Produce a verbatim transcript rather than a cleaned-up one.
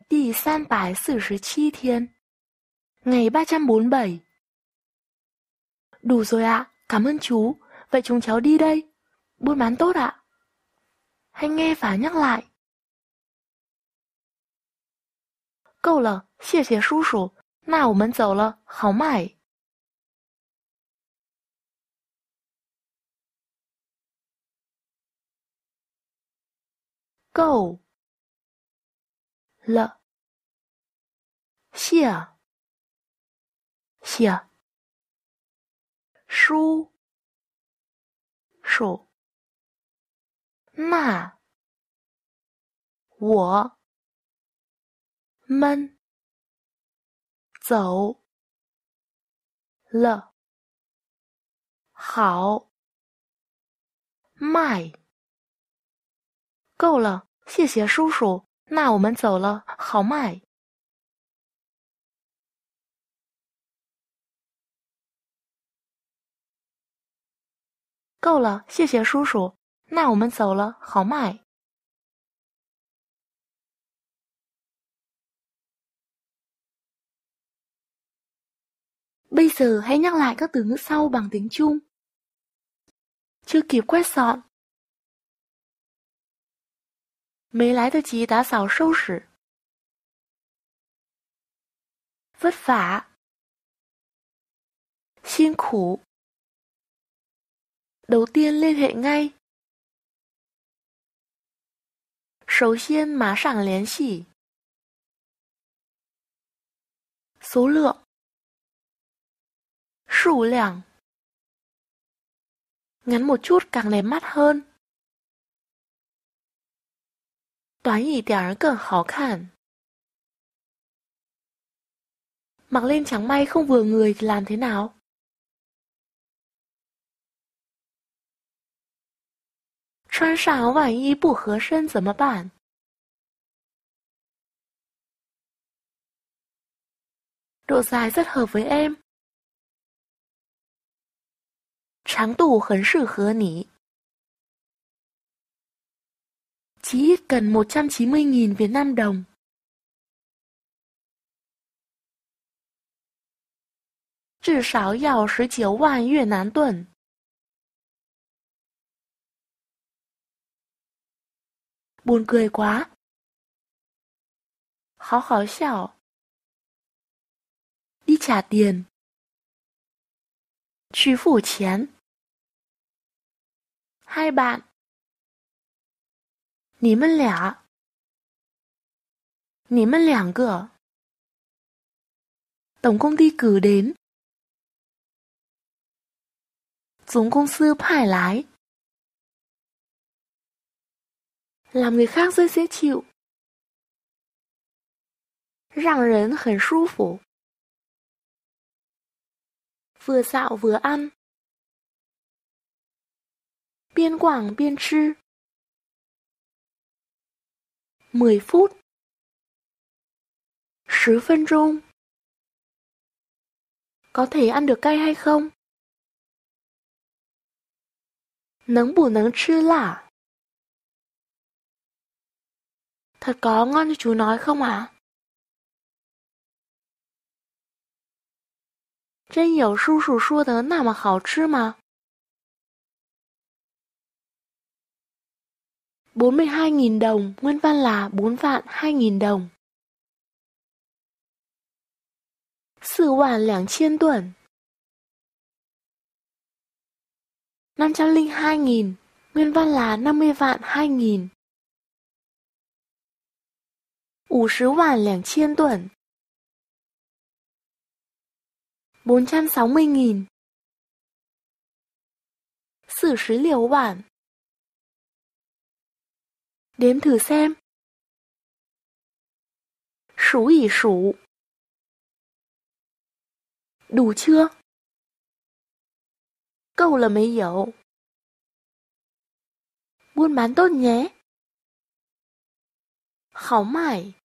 第三百四十七天. Ngày ba trăm bốn mươi bảy. Đủ rồi ạ, cảm ơn chú. Vậy chúng cháu đi đây. Buôn bán tốt ạ. Hay nghe phải nhắc lại. 够了，谢谢叔叔。那我们走了，好卖。够了，谢谢叔叔。那我们走了，好卖。够了，谢谢叔叔。那我们走了，好卖。够了，谢谢叔叔。那我们走了，好卖。Bây giờ hãy nhắc lại các từ ngữ sau bằng tiếng Trung. Chưa kịp quét dọn. 没来得及打扫收拾。vất vả, 辛苦。đầu tiên liên hệ ngay. 首先马上联系。số lượng, 数量。ngắn một chút càng đẹp mắt hơn. 短一点更好看。mặc lên chẳng may không vừa người thì làm thế nào? 穿上万一不合身怎么办? độ dài rất hợp với em. 长度很适合你. Chỉ ít cần một trăm chín mươi nghìn Việt Nam đồng. 至少要十九万越南盾. Buồn cười quá. 好好笑. Đi trả tiền. 去付钱. Hai bạn. 你们俩. 你们两个. Tổng công ty cử đến. 总公司派来. Làm người khác rất dễ chịu. 让人很舒服. Vừa dạo vừa ăn. 边逛边吃. mười phút. 十分钟. Có thể ăn được cay hay không? Nấng bù nấng chư lạ. Thật có ngon như chú nói không ạ? 真有叔叔说的那么好吃吗? bốn mươi hai nghìn đồng, nguyên văn là bốn vạn hai nghìn đồng. 四万两千吨. năm trăm lẻ hai nghìn, nguyên văn là năm mươi vạn hai nghìn. 五十万两千吨. bốn trăm sáu mươi nghìn. 四十六万. Đếm thử xem. 数一数. Đủ chưa? 够了没有? Buôn bán tốt nhé. 好卖.